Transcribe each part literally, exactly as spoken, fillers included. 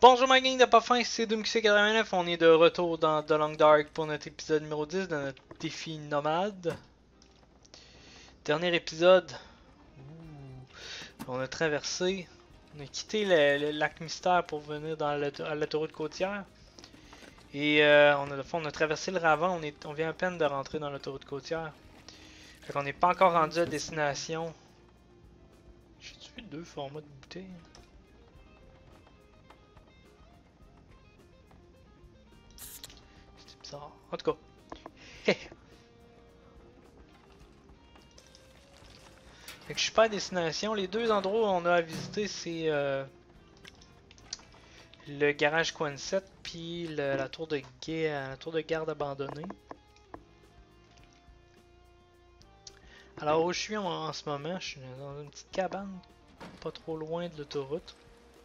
Bonjour ma gang de pas fin, c'est Doom Q C quatre-vingt-neuf, on est de retour dans The Long Dark pour notre épisode numéro dix de notre défi nomade. Dernier épisode, Ouh. On a traversé, on a quitté le, le lac Mystère pour venir dans l'autoroute côtière. Et euh, on, a, on a traversé le Ravin, on, est, on vient à peine de rentrer dans l'autoroute côtière. Fait qu'on n'est pas encore rendu à destination. J'ai-tu vu deux formats de bouteilles? C'était bizarre. En tout cas. Fait que je suis pas à destination. Les deux endroits où on a à visiter, c'est euh, le garage Quonset puis la tour de guet, la tour de garde abandonnée. Alors où je suis en, en ce moment, je suis dans une petite cabane, pas trop loin de l'autoroute.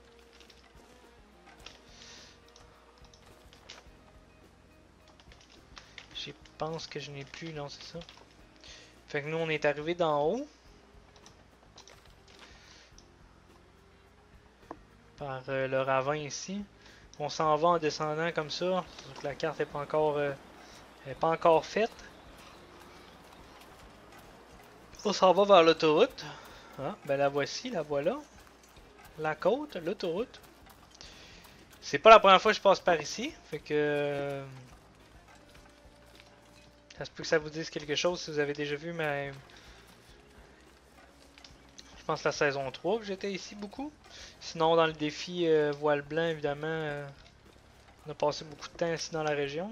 Je pense que je n'ai plus, non c'est ça. Fait que nous on est arrivé d'en haut. Par euh, le ravin ici. On s'en va en descendant comme ça. La carte n'est pas encore euh, est pas encore faite. On s'en va vers l'autoroute. Ah, ben la voici, la voilà. La côte, l'autoroute. C'est pas la première fois que je passe par ici. Fait que... Euh, ça se peut que ça vous dise quelque chose si vous avez déjà vu ma... Je pense la saison trois que j'étais ici beaucoup. Sinon dans le défi euh, voile blanc évidemment... Euh, on a passé beaucoup de temps ici dans la région.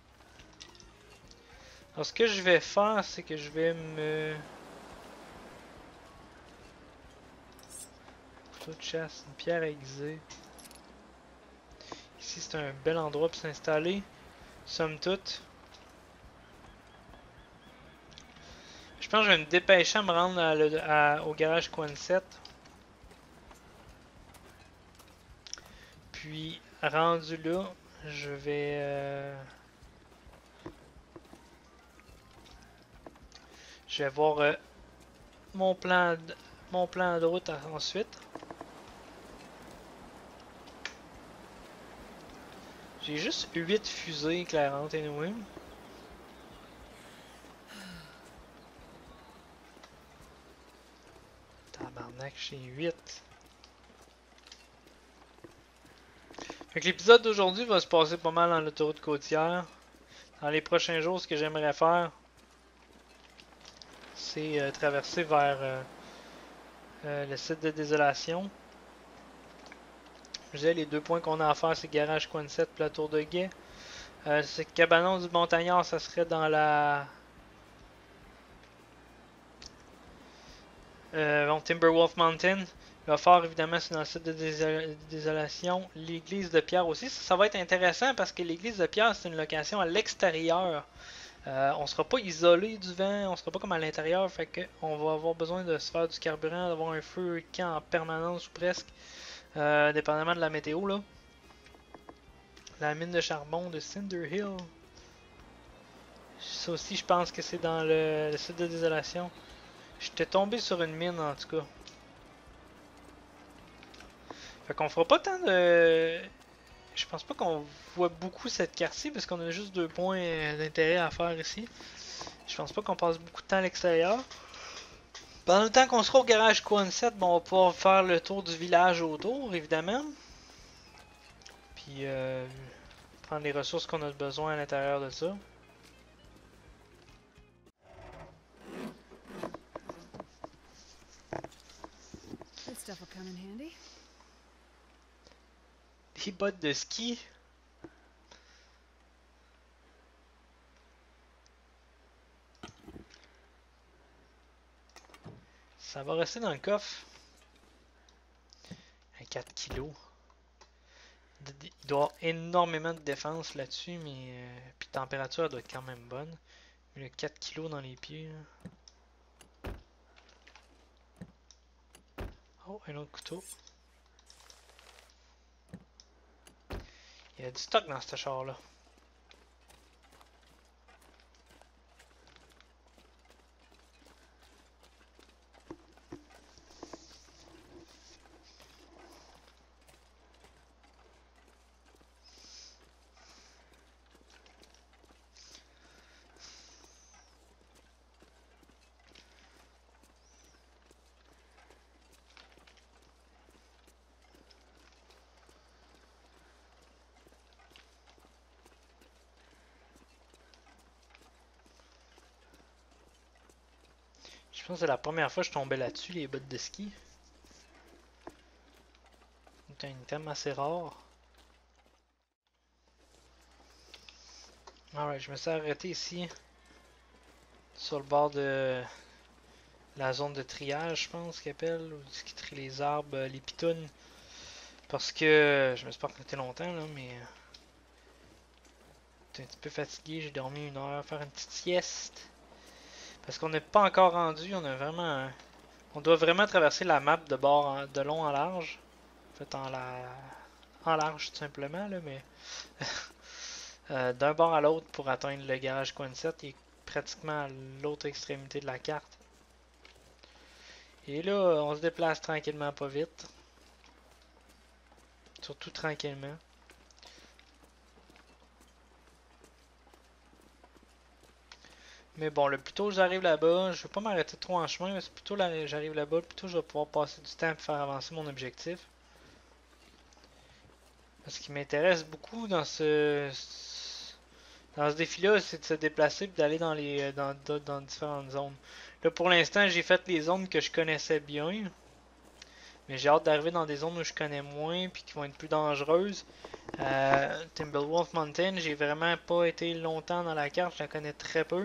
Alors ce que je vais faire c'est que je vais me... Couteau de chasse, une pierre aiguisée. Ici c'est un bel endroit pour s'installer. Somme toute. Je pense que je vais me dépêcher à me rendre à le, à, au garage Quonset. Puis rendu là, je vais... Euh, je vais voir euh, mon, plan de, mon plan de route ensuite. J'ai juste huit fusées éclairantes anyway. Tabarnak, j'ai huit. Fait que l'épisode d'aujourd'hui va se passer pas mal dans l'autoroute côtière. Dans les prochains jours, ce que j'aimerais faire, c'est euh, traverser vers euh, euh, le site de désolation. Je disais, les deux points qu'on a à faire, c'est garage Quonset et la tour de guet. Euh, ce cabanon du montagnard, ça serait dans la... Euh, Timberwolf Mountain. Le phare, évidemment, c'est dans le site de désol désolation. L'église de Pierre aussi. Ça, ça va être intéressant parce que l'église de Pierre, c'est une location à l'extérieur. Euh, on sera pas isolé du vent, on sera pas comme à l'intérieur. Fait que on va avoir besoin de se faire du carburant, d'avoir un feu camp en permanence ou presque. Euh, dépendamment de la météo, là. La mine de charbon de Cinder Hill. Ça aussi, je pense que c'est dans le, le site de désolation. J'étais tombé sur une mine en tout cas. Fait qu'on fera pas tant de... Je pense pas qu'on voit beaucoup cette carte-ci parce qu'on a juste deux points d'intérêt à faire ici. Je pense pas qu'on passe beaucoup de temps à l'extérieur. Pendant le temps qu'on sera au garage Quonset, bon, on va pouvoir faire le tour du village autour, évidemment. Puis euh, prendre les ressources qu'on a besoin à l'intérieur de ça. Des bottes de ski. Ça va rester dans le coffre. À quatre kilos. Il doit y avoir énormément de défense là-dessus, mais euh, puis température doit être quand même bonne. Mais le quatre kilos dans les pieds. Là. Oh, un autre couteau. Il y a du stock dans ce char-là. Je pense que c'est la première fois que je tombais là-dessus, les bottes de ski. C'est un item assez rare. Alright, je me suis arrêté ici. Sur le bord de la zone de triage, je pense qu'ils appellent. Où ce qui trie les arbres, les pitounes. Parce que je me suis pas arrêté longtemps là, mais j'étais un petit peu fatigué, j'ai dormi une heure, faire une petite sieste. Parce qu'on n'est pas encore rendu, on a vraiment. On doit vraiment traverser la map de bord en, de long en large. En fait en la. En large tout simplement là, mais euh, d'un bord à l'autre pour atteindre le garage Quinset, qui est pratiquement à l'autre extrémité de la carte. Et là, on se déplace tranquillement, pas vite. Surtout tranquillement. Mais bon, le plus tôt j'arrive là-bas, je vais pas m'arrêter trop en chemin, mais plus tôt j'arrive là-bas, le plus tôt je vais pouvoir passer du temps pour faire avancer mon objectif. Ce qui m'intéresse beaucoup dans ce dans ce défi-là, c'est de se déplacer et d'aller dans les dans, dans, dans différentes zones. Là, pour l'instant, j'ai fait les zones que je connaissais bien, mais j'ai hâte d'arriver dans des zones où je connais moins puis qui vont être plus dangereuses. Euh, Timberwolf Mountain, j'ai vraiment pas été longtemps dans la carte, je la connais très peu.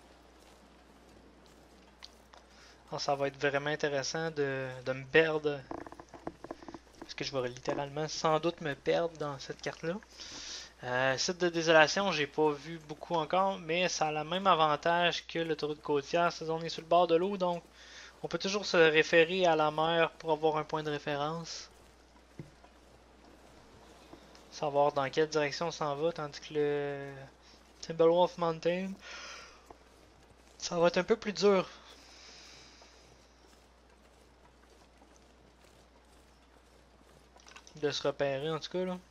Alors, ça va être vraiment intéressant de, de me perdre. Parce que je vais littéralement sans doute me perdre dans cette carte-là. Euh, site de désolation, j'ai pas vu beaucoup encore, mais ça a le même avantage que l'autoroute côtière. C'est on est sur le bord de l'eau, donc on peut toujours se référer à la mer pour avoir un point de référence. Savoir dans quelle direction on s'en va, tandis que le Timberwolf Mountain, ça va être un peu plus dur. De se repérer en tout cas là.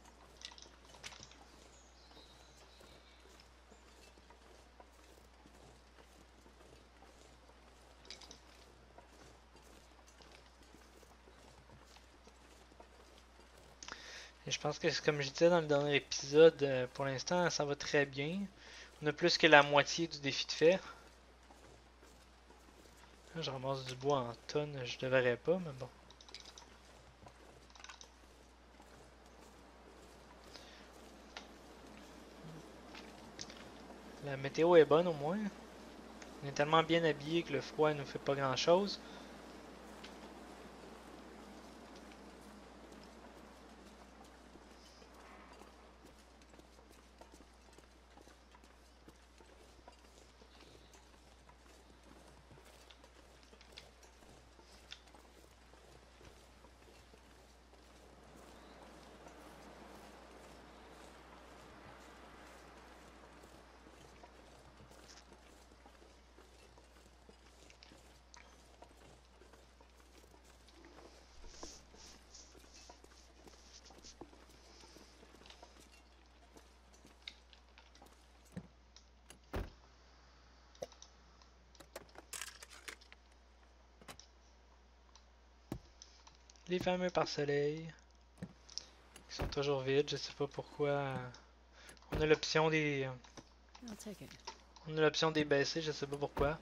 Et je pense que comme je disais dans le dernier épisode, euh, pour l'instant ça va très bien. On a plus que la moitié du défi de fait. Là, je ramasse du bois en tonnes, je devrais pas, mais bon. La météo est bonne au moins. On est tellement bien habillé que le froid ne nous fait pas grand chose. Les fameux pare-soleil. Ils sont toujours vides, je sais pas pourquoi. On a l'option des. On a l'option des baisser, je sais pas pourquoi.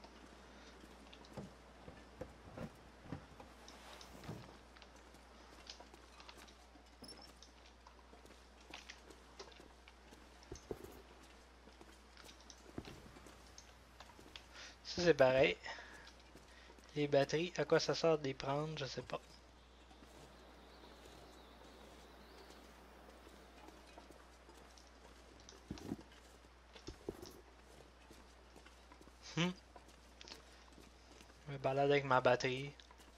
Ça c'est pareil. Les batteries, à quoi ça sert de les prendre, je sais pas. Hmm. Je me balade avec ma batterie.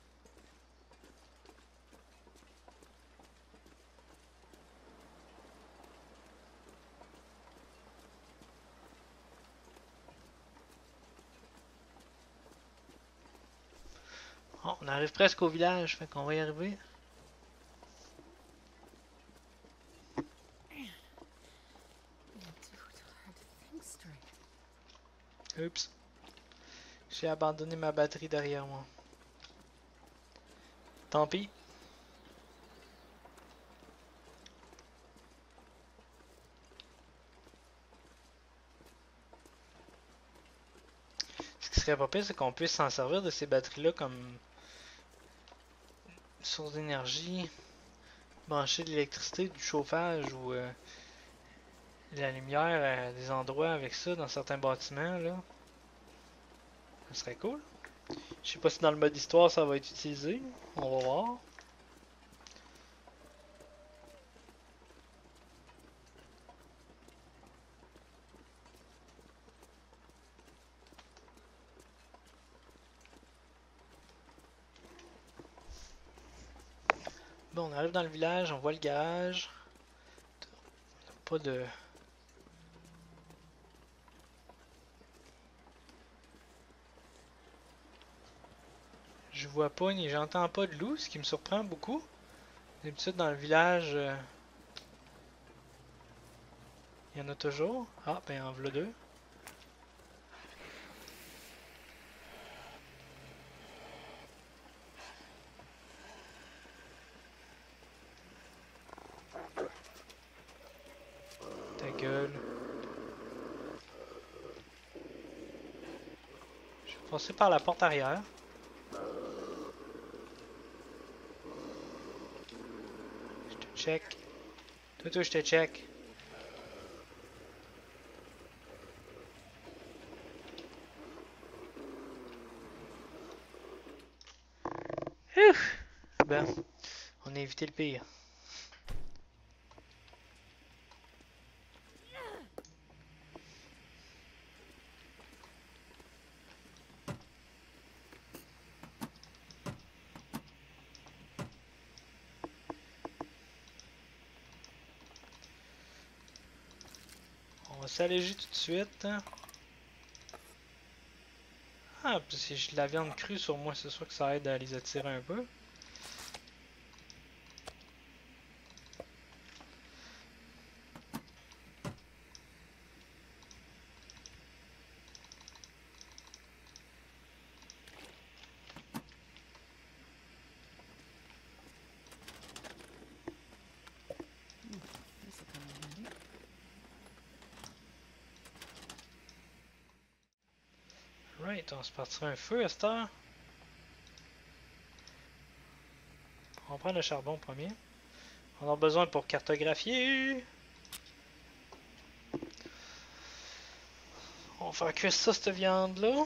Oh, on arrive presque au village, fait qu'on va y arriver. Oups. J'ai abandonné ma batterie derrière moi. Tant pis. Ce qui serait pas pire, c'est qu'on puisse s'en servir de ces batteries-là comme source d'énergie, brancher de l'électricité, du chauffage ou euh, de la lumière à des endroits avec ça dans certains bâtiments là. Ça serait cool. Je sais pas si dans le mode histoire ça va être utilisé. On va voir. Bon, on arrive dans le village, on voit le garage. Pas de... Je vois pas ni j'entends pas de loup, ce qui me surprend beaucoup. D'habitude dans le village, euh, il y en a toujours. Ah, ben en voilà deux. Ta gueule. Je vais passer par la porte arrière. Je te check. Toi, toi, je te check. Ouf! Ben, on a évité le pire. On va s'alléger tout de suite. Ah, puis si j'ai de la viande crue sur moi, c'est sûr que ça aide à les attirer un peu. Right, on se partira un feu à cette heure. On prend le charbon premier. On en a besoin pour cartographier. On va faire cuire ça, cette viande-là.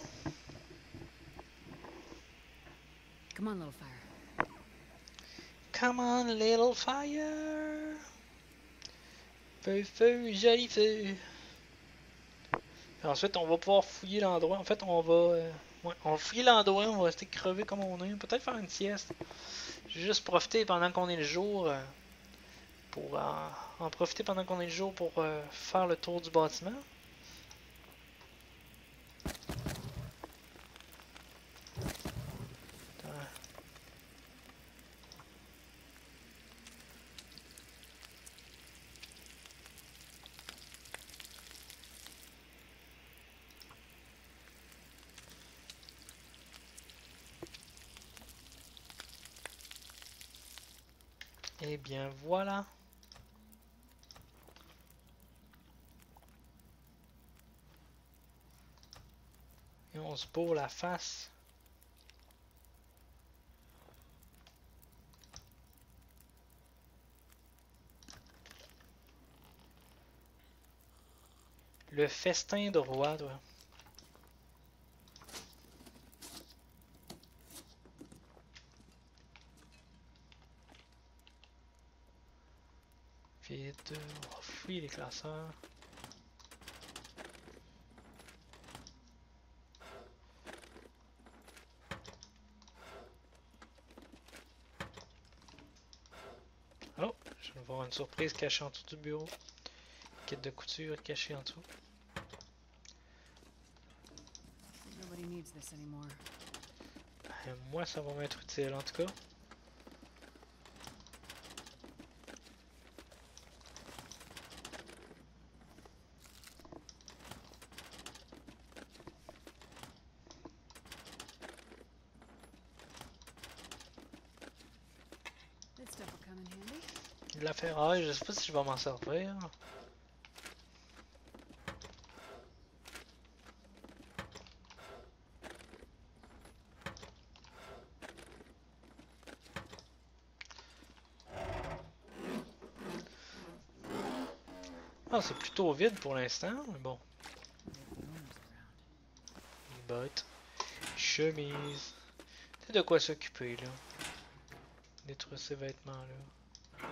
Come on, little fire. Come on, little fire. Feu, feu, joli feu. Puis ensuite, on va pouvoir fouiller l'endroit. En fait, on va, euh, ouais, on va fouiller l'endroit. On va rester crevé comme on est. Peut-être faire une sieste. Juste profiter pendant qu'on est le jour. Euh, pour en, en profiter pendant qu'on est le jour pour euh, faire le tour du bâtiment. Et bien voilà. Et on se bourre la face. Le festin de roi, toi. Vite, on va fouiller les classeurs. Oh, je vais voir une surprise cachée en dessous du bureau. Kit de couture cachée en dessous. Nobody needs this anymore. Et moi, ça va m'être utile en tout cas. This stuff will come in handy. De la ferraille, je sais pas si je vais m'en servir. Ah, c'est plutôt vide pour l'instant, mais bon. Bottes, chemise. C'est de quoi s'occuper là. Détruire ces vêtements là.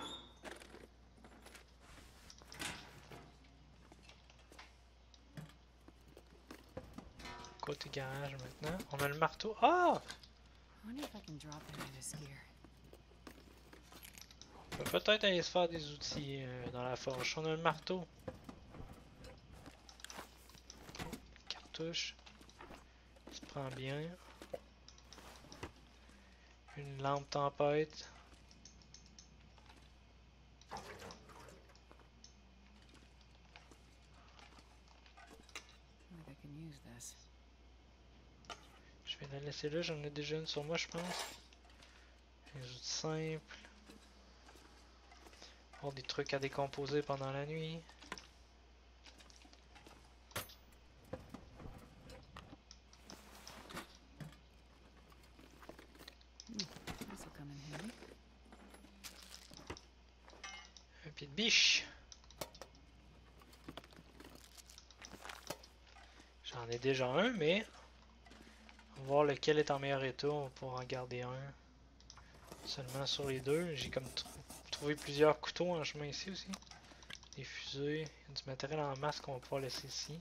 Côté garage maintenant. On a le marteau. Ah! On peut peut-être aller se faire des outils euh, dans la forge. On a le marteau. Cartouche. Ça se prend bien. Une lampe tempête. Je vais la laisser là, j'en ai déjà une sur moi je pense. Des outils simples. Oh, des trucs à décomposer pendant la nuit. Un pied de biche. J'en ai déjà un, mais on va voir lequel est en meilleur état. On va pouvoir en garder un. Seulement sur les deux. J'ai comme tr trouvé plusieurs couteaux en chemin ici aussi. Des fusées. Il y a du matériel en masse qu'on va pouvoir laisser ici.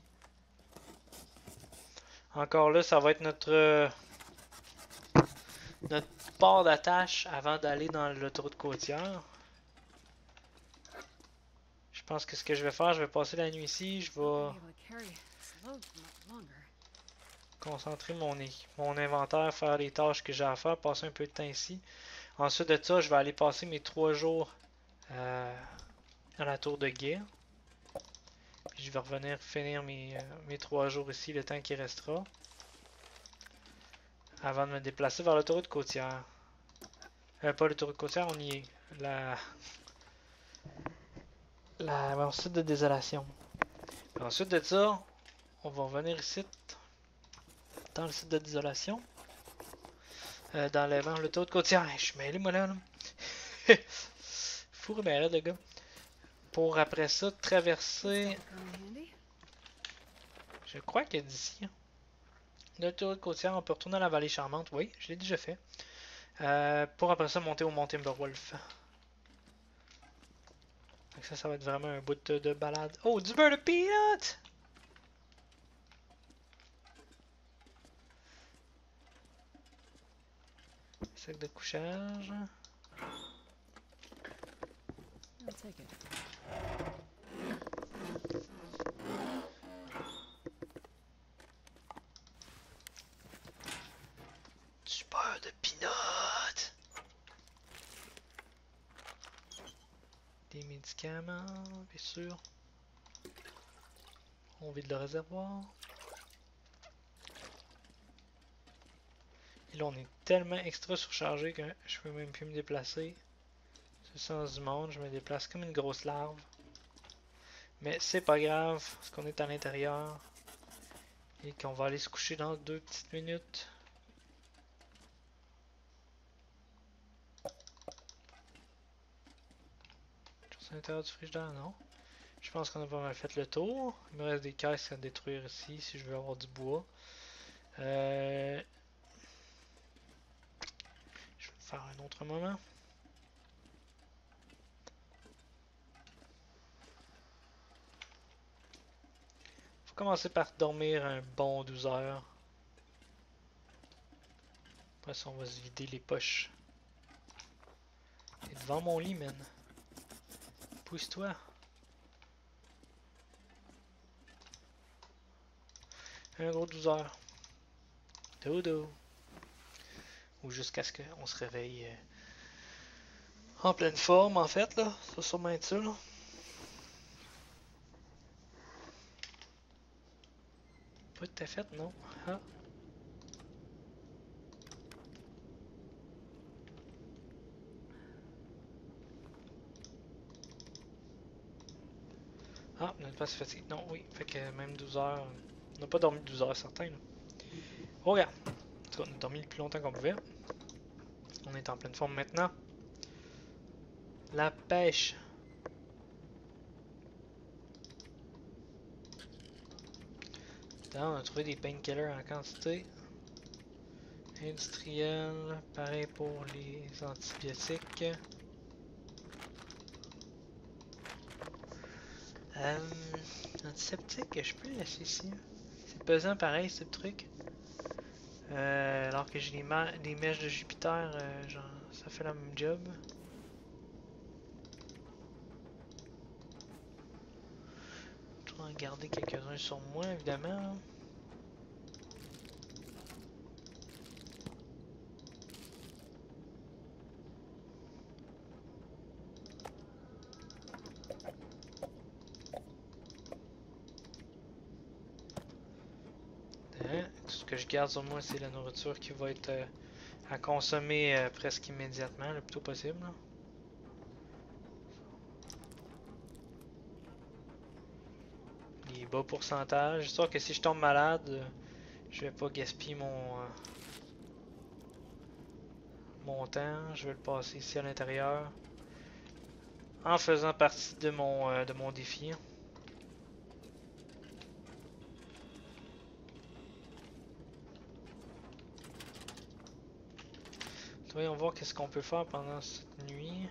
Encore là, ça va être notre euh, notre port d'attache avant d'aller dans l'autoroute côtière. Je pense que ce que je vais faire, je vais passer la nuit ici. Je vais concentrer mon, mon inventaire, faire les tâches que j'ai à faire, passer un peu de temps ici. Ensuite de ça, je vais aller passer mes trois jours euh, à la tour de guerre. Puis je vais revenir finir mes, euh, mes trois jours ici, le temps qui restera. Avant de me déplacer vers l'autoroute côtière. Euh, pas l'autoroute côtière, on y est. La... La... Mon site de désolation. Puis ensuite de ça, on va revenir ici. Dans le site de désolation. Euh, dans l'autoroute côtière. Je suis mêlé moi là. là. Fou mais le gars. Pour après ça, traverser... Je crois que d'ici... L'autoroute côtière, on peut retourner à la vallée charmante. Oui, je l'ai déjà fait. Euh, pour après ça, monter au mont Timberwolf. Donc ça, ça va être vraiment un bout de, de balade. Oh, du beurre de peanut! Sac de couchage. Du beurre de peanut! Des médicaments, bien sûr. On vide le réservoir. Et là, on est tellement extra surchargé que je peux même plus me déplacer. C'est le sens du monde, je me déplace comme une grosse larve. Mais c'est pas grave, parce qu'on est à l'intérieur. Et qu'on va aller se coucher dans deux petites minutes. À l'intérieur du frigidaire, non. Je pense qu'on a pas mal fait le tour. Il me reste des caisses à détruire ici si je veux avoir du bois. Euh... Je vais le faire un autre moment. Faut commencer par dormir un bon douze heures. Après ça, on va se vider les poches. T'es devant mon lit, man. Pousse-toi. Un gros douze heures. Dodo. Ou jusqu'à ce qu'on se réveille euh, en pleine forme, en fait, là. Ça va sûrement être ça, là. Pas tout à fait, non. Ah. Ah, on n'a pas se fatigué. Non, oui. Fait que même douze heures. On n'a pas dormi douze heures, certain, là. Oh, regarde. En tout cas, on a dormi le plus longtemps qu'on pouvait. On est en pleine forme maintenant. La pêche. Là, on a trouvé des painkillers en quantité. Industriel, pareil pour les antibiotiques. Euh, antiseptique, je peux le laisser ici. C'est pesant pareil ce truc. Euh, alors que j'ai les, les mèches de Jupiter, euh, genre, ça fait le même job. Je vais en garder quelques-uns sur moi évidemment. Hein? Tout ce que je garde sur moi, c'est la nourriture qui va être euh, à consommer euh, presque immédiatement, le plus tôt possible. Là. Les bas pourcentages, histoire que si je tombe malade, euh, je vais pas gaspiller mon, euh, mon temps, je vais le passer ici à l'intérieur. En faisant partie de mon, euh, de mon défi. Voyons voir qu'est-ce qu'on peut faire pendant cette nuit.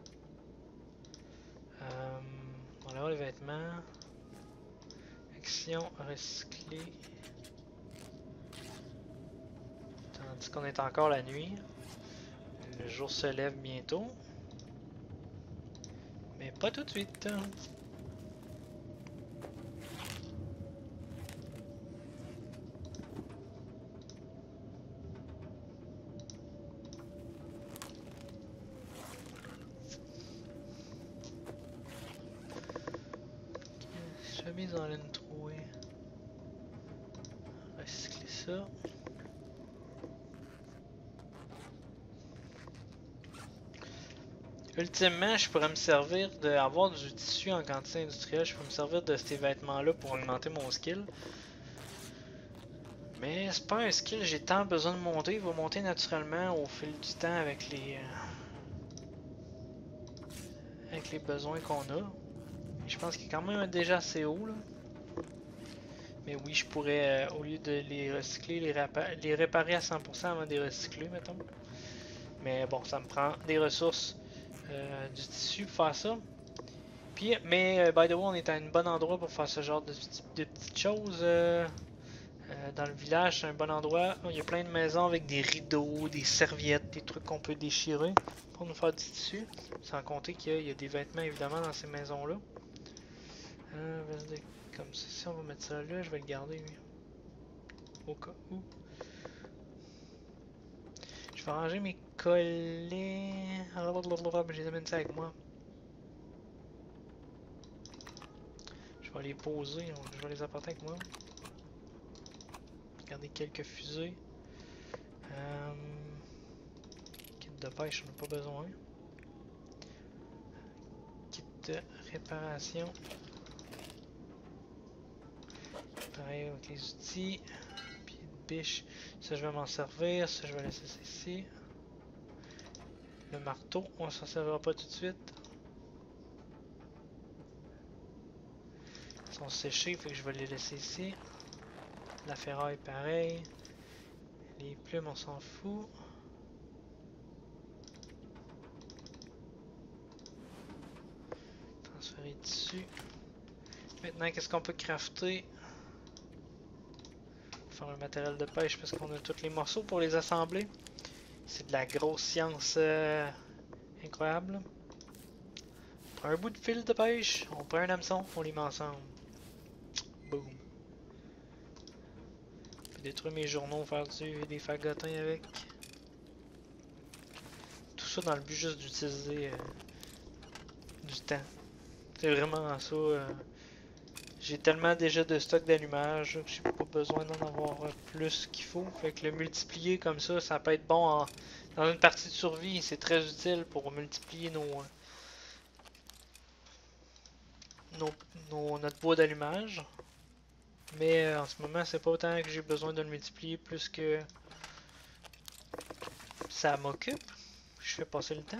Euh, on va voir les vêtements. Action recyclée. Tandis qu'on est encore la nuit. Le jour se lève bientôt. Mais pas tout de suite. Chemise en laine trouée. Recycler ça. Ultimement, je pourrais me servir d'avoir du tissu en quantité industrielle. Je peux me servir de ces vêtements-là pour augmenter mon skill. Mais c'est pas un skill que j'ai tant besoin de monter. Il va monter naturellement au fil du temps avec les, euh, avec les besoins qu'on a. Je pense qu'il est quand même déjà assez haut là. Mais oui, je pourrais, euh, au lieu de les recycler, les, les réparer à cent pour cent avant de les recycler, mettons. Mais bon, ça me prend des ressources, euh, du tissu pour faire ça. Puis, mais, euh, by the way, on est à un bon endroit pour faire ce genre de, de petites choses. Euh, euh, dans le village, c'est un bon endroit. Il y a plein de maisons avec des rideaux, des serviettes, des trucs qu'on peut déchirer pour nous faire du tissu. Sans compter qu'il y, y a des vêtements, évidemment, dans ces maisons-là. Euh, Comme ça, si on va mettre ça là, je vais le garder lui. Au cas où. Je vais ranger mes collets. Je les amène ça avec moi. Je vais les poser, je vais les apporter avec moi. Garder quelques fusées. Euh... Kit de pêche, on n'a pas besoin. Kit de réparation. Pareil avec les outils. Puis une biche. Ça, je vais m'en servir. Ça, je vais laisser ça ici. Le marteau, on s'en servira pas tout de suite. Ils sont séchés, fait que je vais les laisser ici. La ferraille, pareil. Les plumes, on s'en fout. Transférer dessus. Maintenant, qu'est-ce qu'on peut crafter? Faire un matériel de pêche parce qu'on a tous les morceaux pour les assembler. C'est de la grosse science euh, incroyable. On prend un bout de fil de pêche, on prend un hameçon, on les met ensemble. Boom. Je peux détruire mes journaux, faire du, des fagotins avec. Tout ça dans le but juste d'utiliser euh, du temps. C'est vraiment ça. Euh, J'ai tellement déjà de stock d'allumage que j'ai pas besoin d'en avoir plus qu'il faut. Fait que le multiplier comme ça, ça peut être bon en, dans une partie de survie. C'est très utile pour multiplier nos, nos, nos notre bois d'allumage. Mais euh, en ce moment, c'est pas autant que j'ai besoin de le multiplier plus que ça m'occupe. Je fais passer le temps.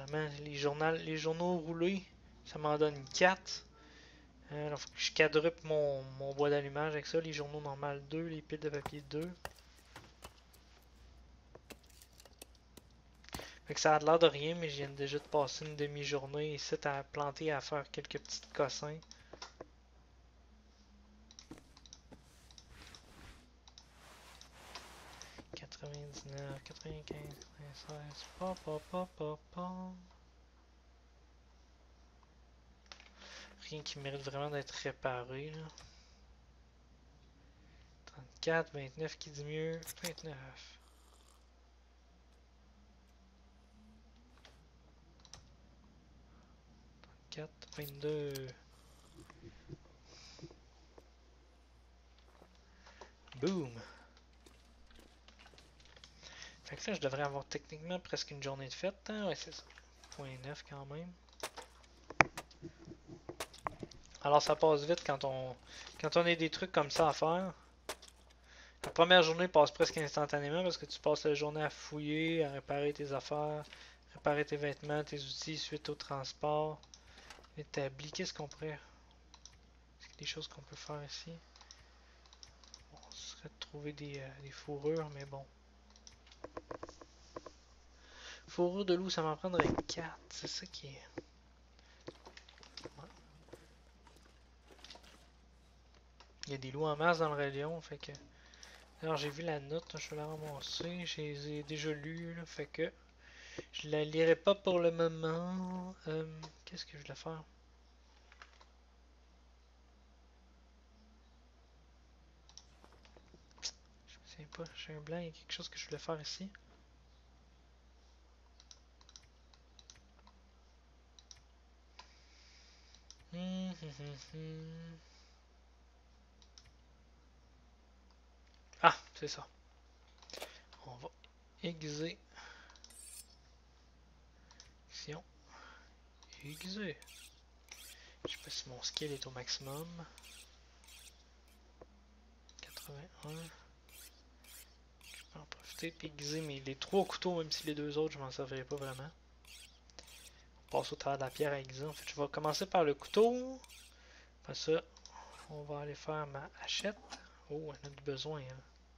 Apparemment, les, journal, les journaux roulés, ça m'en donne quatre. Euh, alors, faut que je quadruple mon, mon bois d'allumage avec ça. Les journaux normales deux, les piles de papier deux. Fait que ça a l'air de rien, mais je viens déjà de passer une demi-journée ici à planter, à faire quelques petits cossins. quatre-vingt-dix-neuf, quatre-vingt-quinze, quatre-vingt-seize, pa pa pa pa pa. Rien qui mérite vraiment d'être réparé là. trente-quatre, vingt-neuf qui dit mieux, vingt-neuf. trente-quatre, vingt-deux. Boom! Fait que là, je devrais avoir techniquement presque une journée de fête, hein? Ouais, c'est ça. Point neuf quand même. Alors ça passe vite quand on quand on a des trucs comme ça à faire. La première journée passe presque instantanément parce que tu passes la journée à fouiller, à réparer tes affaires, réparer tes vêtements, tes outils suite au transport. Établi, qu'est-ce qu'on pourrait... Est-ce qu'il y a des choses qu'on peut faire ici? Bon, ce serait de trouver des, euh, des fourrures, mais bon. Fourrure de loup, ça m'en prendrait quatre, c'est ça qui est... Ouais. Il y a des loups en masse dans le rayon, fait que... Alors j'ai vu la note, je vais la ramasser, je les ai déjà lus, là, fait que... Je la lirai pas pour le moment. Euh, Qu'est-ce que je voulais faire? Je me souviens pas, j'ai un blanc, il y a quelque chose que je voulais faire ici. Hum, hum, hum, hum. Ah, c'est ça. On va aiguiser. Action. Aiguiser. Je sais pas si mon skill est au maximum. quatre-vingt-un. Je peux en profiter et aiguiser mais les trois couteaux, même si les deux autres, je m'en servirai pas vraiment. On passe au travers de la pierre à aiguiser. En fait, je vais commencer par le couteau. Après ça, on va aller faire ma hachette. Oh, on a du besoin, hein.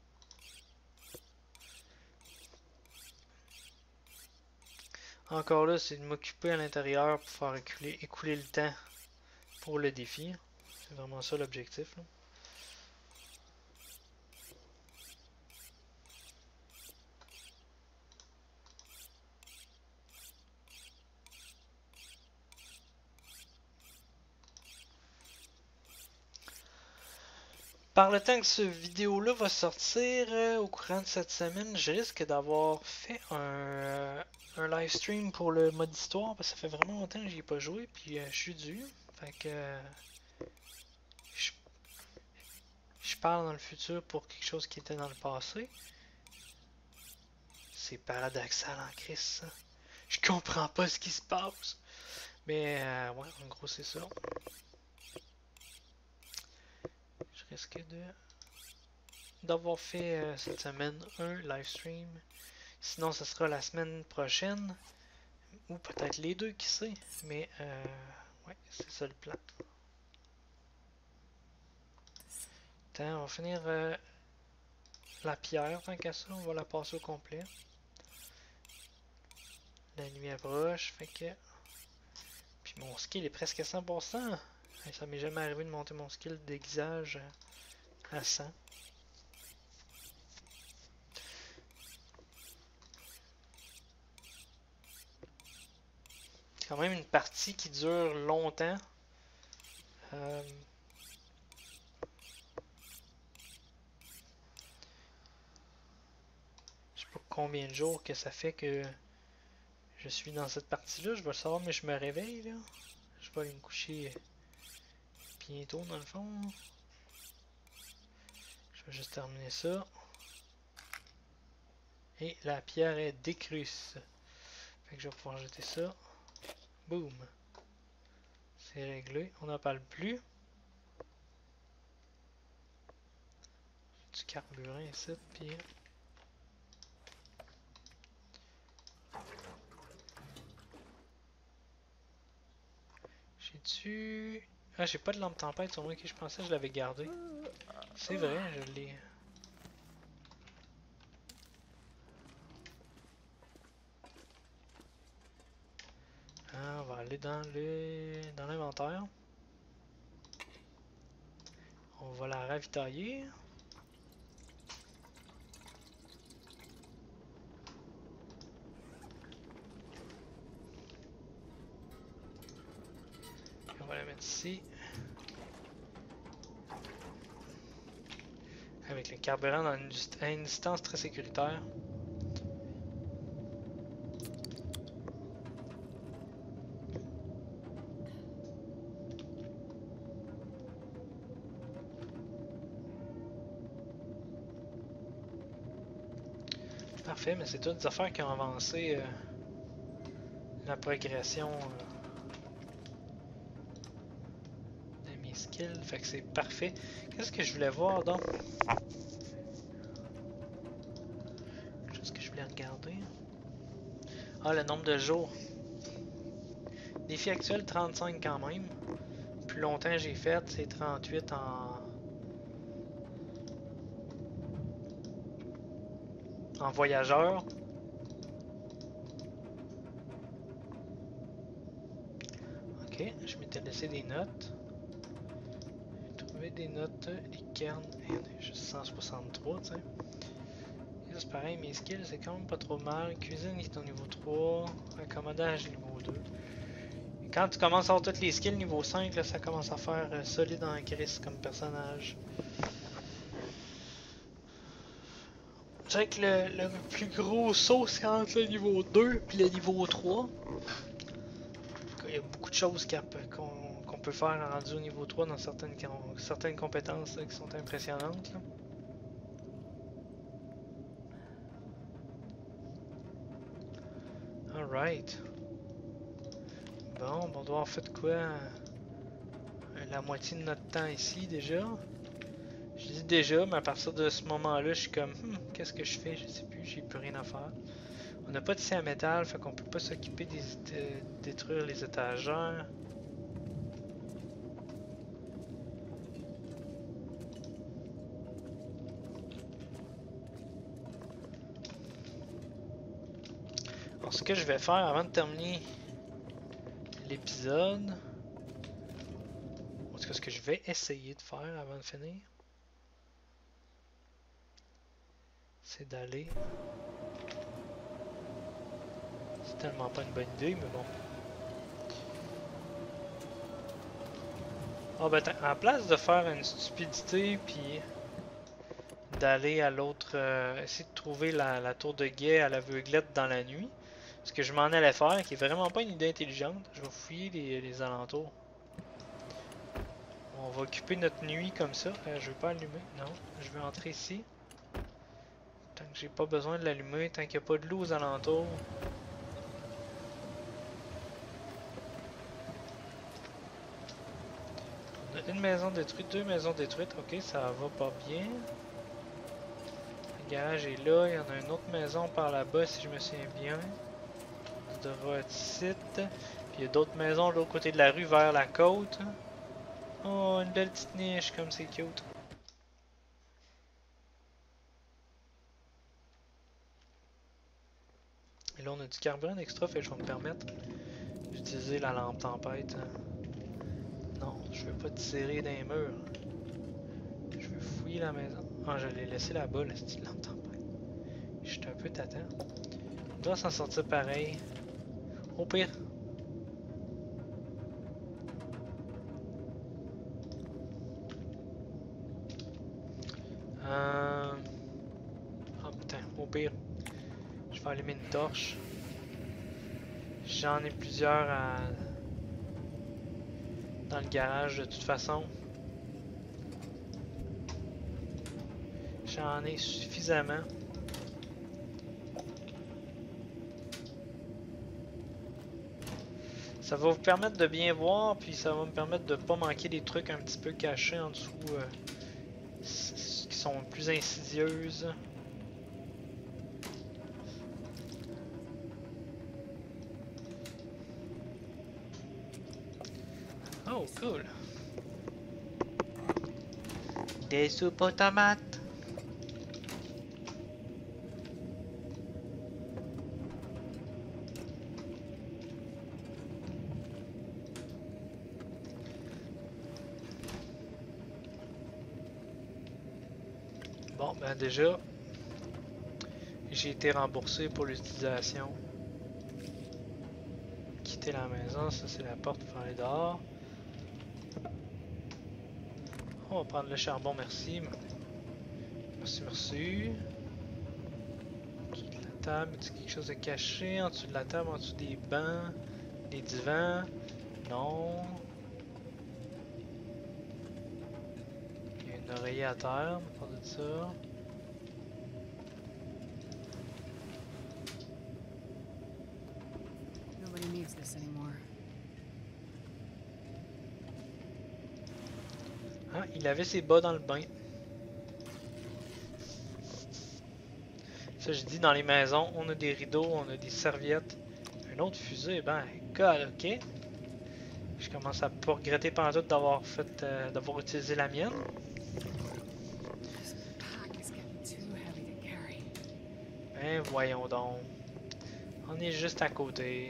Encore là, c'est de m'occuper à l'intérieur pour faire écouler, écouler le temps pour le défi. C'est vraiment ça l'objectif. Par le temps que ce vidéo-là va sortir, euh, au courant de cette semaine, je risque d'avoir fait un, euh, un live stream pour le mode histoire, parce que ça fait vraiment longtemps que j'y ai pas joué, puis euh, je suis dû. Fait que euh, je, je parle dans le futur pour quelque chose qui était dans le passé. C'est paradoxal en Christ, ça. Je comprends pas ce qui se passe. Mais euh, ouais, en gros c'est ça. Je risque de d'avoir fait euh, cette semaine un live stream. Sinon, ce sera la semaine prochaine. Ou peut-être les deux, qui sait. Mais euh, ouais, c'est ça le plan. Attends, on va finir euh, la pierre tant qu'à ça. On va la passer au complet. La nuit approche, fait que... Puis mon skill est presque à cent pour cent. Ça m'est jamais arrivé de monter mon skill d'aiguisage à cent. C'est quand même une partie qui dure longtemps. Euh... Je sais pas combien de jours que ça fait que je suis dans cette partie-là. Je vais le savoir, mais je me réveille là. Je vais aller me coucher bientôt dans le fond. Je vais juste terminer ça. Et la pierre est décrusse. Fait que je vais pouvoir jeter ça. Boum. C'est réglé. On n'en parle plus. Du carburant ici. Puis... tu... Ah, j'ai pas de lampe tempête sur moi, ok, je pensais que je l'avais gardé. C'est vrai, je l'ai... Ah, on va aller dans le dans l'inventaire. On va la ravitailler. On va la mettre ici. Avec le carburant dans une, à une distance très sécuritaire. Parfait, mais c'est toutes des affaires qui ont avancé euh, la progression euh, de mes skills. Fait que c'est parfait. Qu'est-ce que je voulais voir donc? Qu'est-ce que je voulais regarder? Ah, le nombre de jours. Défi actuel trente-cinq quand même. Plus longtemps j'ai fait, c'est trente-huit en... en voyageur. Ok, je m'étais laissé des notes. J'ai trouvé des notes, les cairns, il y en a juste cent soixante-trois, tu sais. C'est pareil, mes skills c'est quand même pas trop mal. Cuisine qui est au niveau trois, accommodage niveau deux. Et quand tu commences à avoir toutes les skills niveau cinq, là, ça commence à faire euh, solide en crise comme personnage. Je dirais que le, le plus gros saut c'est entre le niveau deux et le niveau trois. Il y a beaucoup de choses qu'on qu'on peut faire rendu au niveau trois dans certaines, certaines compétences là, qui sont impressionnantes. Là. Alright. Bon, on doit avoir fait quoi? Euh, la moitié de notre temps ici déjà. Je dis déjà, mais à partir de ce moment-là, je suis comme, hmm, qu'est-ce que je fais? Je sais plus, j'ai plus rien à faire. On n'a pas de scie à métal, fait qu'on peut pas s'occuper de détruire les étagères. Alors, ce que je vais faire avant de terminer l'épisode, en tout cas, ce que je vais essayer de faire avant de finir, c'est d'aller. C'est tellement pas une bonne idée, mais bon. Ah ben, en place de faire une stupidité, puis d'aller à l'autre, euh, essayer de trouver la, la tour de guet à l'aveuglette dans la nuit. Ce que je m'en allais faire, qui est vraiment pas une idée intelligente. Je vais fouiller les, les alentours. On va occuper notre nuit comme ça. Euh, je vais pas allumer. Non, je vais entrer ici. Tant que j'ai pas besoin de l'allumer, tant qu'il n'y a pas de loup aux alentours. On a une maison détruite, deux maisons détruites. Ok, ça va pas bien. Le garage est là. Il y en a une autre maison par là-bas si je me souviens bien. Site. Puis il y a d'autres maisons de l'autre côté de la rue vers la côte. Oh, une belle petite niche comme c'est cute. Et là on a du carburant extra, fait que je vais me permettre d'utiliser la lampe tempête. Non, je veux pas tirer dans les murs. Je veux fouiller la maison. Ah, je l'ai laissé là-bas, la petite lampe tempête. Je suis un peu tâtant. On doit s'en sortir pareil. Au pire. Euh... Oh putain, au pire. Je vais allumer une torche. J'en ai plusieurs à... dans le garage de toute façon. J'en ai suffisamment. Ça va vous permettre de bien voir, puis ça va me permettre de pas manquer des trucs un petit peu cachés en dessous euh, qui sont plus insidieuses. Oh, cool. Des soupes aux tomates. Bon, ben déjà, j'ai été remboursé pour l'utilisation. Quitter la maison, ça c'est la porte pour aller dehors. On va prendre le charbon, merci. Merci, merci. En dessous de la table, y a quelque chose de caché? En dessous de la table, en dessous des bancs, des divans? Non. Il y a une oreiller à terre, on parle de ça. Nobody needs this anymore. Ah, il avait ses bas dans le bain. Ça, je dis dans les maisons, on a des rideaux, on a des serviettes. Un autre fusée, ben, God, ok. Je commence à pas regretter pendant tout d'avoir fait, euh, d'avoir utilisé la mienne. This pack is getting too heavy to carry. Ben, voyons donc. On est juste à côté.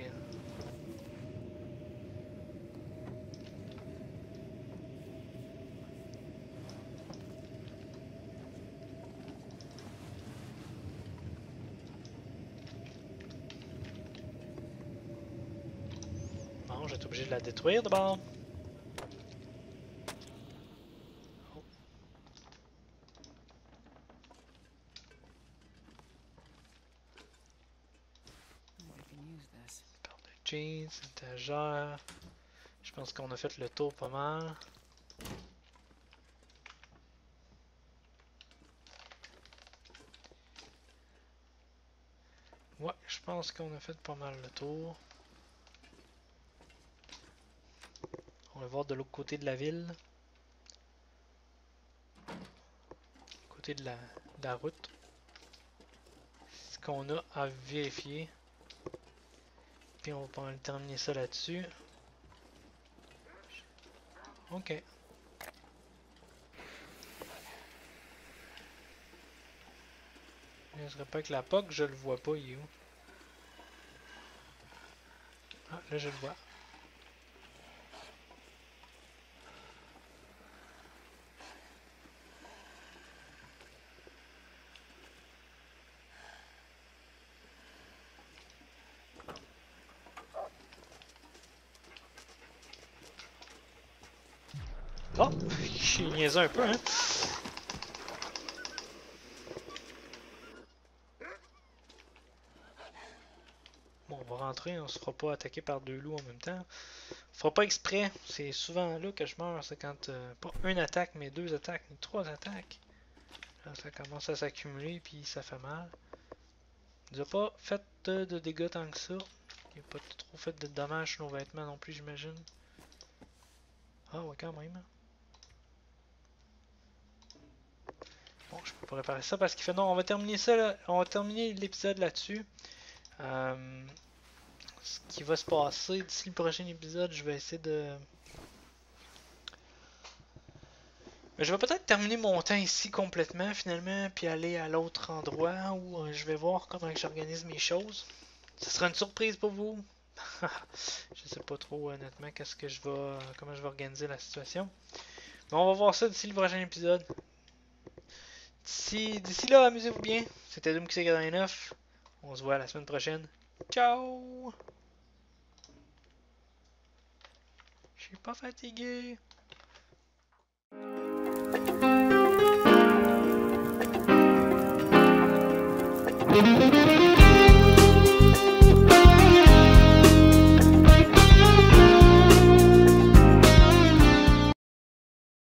Bon, je vais être obligé de la détruire d'abord. Oh. Maybe I can use this. Paire de jeans, étagère. Je pense qu'on a fait le tour pas mal. Ouais, je pense qu'on a fait pas mal le tour. On va voir de l'autre côté de la ville. Côté de la, de la route. Ce qu'on a à vérifier. Puis on va pas mal terminer ça là-dessus. Ok. Je serais pas avec la P O C, je le vois pas, il est où? Ah, là je le vois. Oh! J'ai niaisé un peu, hein? Bon, on va rentrer, on se fera pas attaquer par deux loups en même temps. On fera pas exprès, c'est souvent là que je meurs, c'est quand, euh, pas une attaque, mais deux attaques, mais trois attaques. Là, ça commence à s'accumuler, puis ça fait mal. Il n'a pas fait de, de dégâts tant que ça. Il n'a pas trop fait de dommages sur nos vêtements non plus, j'imagine. Ah ouais, quand même. Bon, je peux pas réparer ça parce qu'il fait non. On va terminer ça là. On va terminer l'épisode là-dessus. Euh, ce qui va se passer d'ici le prochain épisode, je vais essayer de. Mais je vais peut-être terminer mon temps ici complètement finalement, puis aller à l'autre endroit où euh, je vais voir comment j'organise mes choses. Ce sera une surprise pour vous. Je sais pas trop honnêtement qu'est-ce que je vais, comment je vais organiser la situation. Mais on va voir ça d'ici le prochain épisode. D'ici, d'ici là, amusez-vous bien. C'était Doomxy quatre-vingt-neuf. On se voit la semaine prochaine. Ciao! Je suis pas fatigué. Thank you.